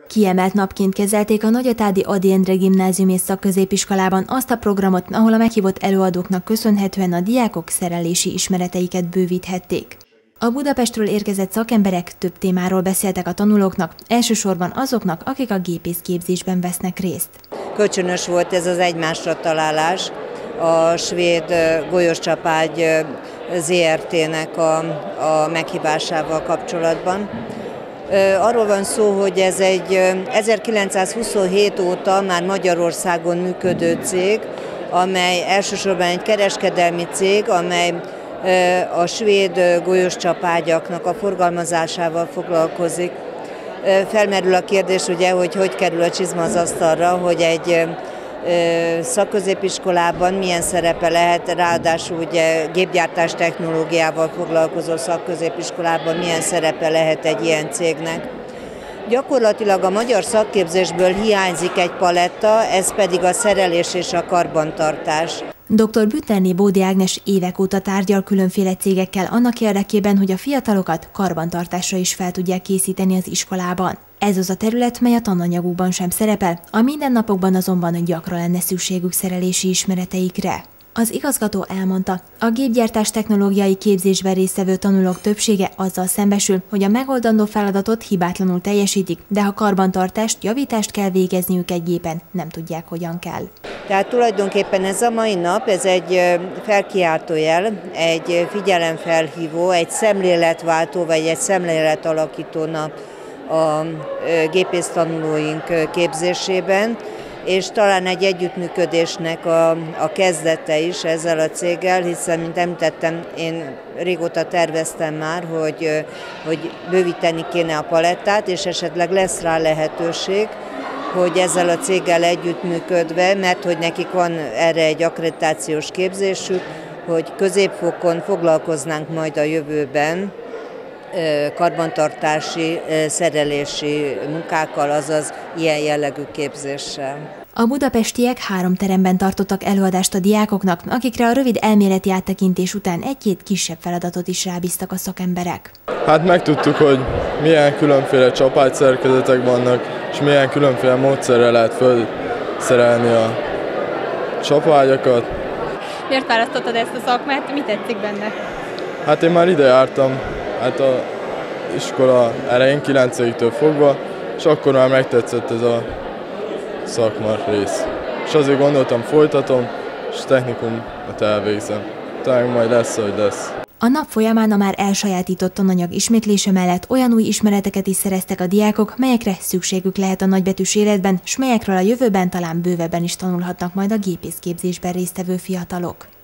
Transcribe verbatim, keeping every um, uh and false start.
Kiemelt napként kezelték a Nagyatádi Ady Endre Gimnázium és Szakközépiskolában azt a programot, ahol a meghívott előadóknak köszönhetően a diákok szerelési ismereteiket bővíthették. A Budapestről érkezett szakemberek több témáról beszéltek a tanulóknak, elsősorban azoknak, akik a gépészképzésben vesznek részt. Kölcsönös volt ez az egymásra találás a svéd golyóscsapágy zé er té-nek a, a meghívásával kapcsolatban. Arról van szó, hogy ez egy ezerkilencszázhuszonhét óta már Magyarországon működő cég, amely elsősorban egy kereskedelmi cég, amely a svéd golyóscsapágyaknak a forgalmazásával foglalkozik. Felmerül a kérdés, ugye, hogy hogy kerül a csizma az asztalra, hogy egy szakközépiskolában milyen szerepe lehet, ráadásul ugye gépgyártás technológiával foglalkozó szakközépiskolában milyen szerepe lehet egy ilyen cégnek. Gyakorlatilag a magyar szakképzésből hiányzik egy paletta, ez pedig a szerelés és a karbantartás. doktor Bütterné Bódi Ágnes évek óta tárgyal különféle cégekkel annak érdekében, hogy a fiatalokat karbantartásra is fel tudják készíteni az iskolában. Ez az a terület, mely a tananyagukban sem szerepel, a mindennapokban azonban gyakran lenne szükségük szerelési ismereteikre. Az igazgató elmondta, a gépgyártás technológiai képzésben résztvevő tanulók többsége azzal szembesül, hogy a megoldandó feladatot hibátlanul teljesítik, de ha karbantartást, javítást kell végezniük egy gépen, nem tudják, hogyan kell. Tehát tulajdonképpen ez a mai nap, ez egy felkiáltójel, egy figyelemfelhívó, egy szemléletváltó vagy egy szemléletalakító nap a gépésztanulóink képzésében, és talán egy együttműködésnek a, a kezdete is ezzel a céggel, hiszen, mint említettem, én régóta terveztem már, hogy, hogy bővíteni kéne a palettát, és esetleg lesz rá lehetőség, hogy ezzel a céggel együttműködve, mert hogy nekik van erre egy akkreditációs képzésük, hogy középfokon foglalkoznánk majd a jövőben karbantartási, szerelési munkákkal, azaz ilyen jellegű képzéssel. A budapestiek három teremben tartottak előadást a diákoknak, akikre a rövid elméleti áttekintés után egy-két kisebb feladatot is rábíztak a szakemberek. Hát megtudtuk, hogy milyen különféle csapágyszerkezetek vannak, és milyen különféle módszerrel lehet felszerelni a csapágyakat. Miért választottad ezt a szakmát? Mi tetszik benne? Hát én már ide jártam, hát az iskola elején, kilencediktől fogva, és akkor már megtetszett ez a szakma rész. És azért gondoltam, folytatom, és technikumot elvégzem. Talán majd lesz, hogy lesz. A nap folyamán a már elsajátított tananyag ismétlése mellett olyan új ismereteket is szereztek a diákok, melyekre szükségük lehet a nagybetűs életben, s melyekről a jövőben talán bővebben is tanulhatnak majd a gépészképzésben résztvevő fiatalok.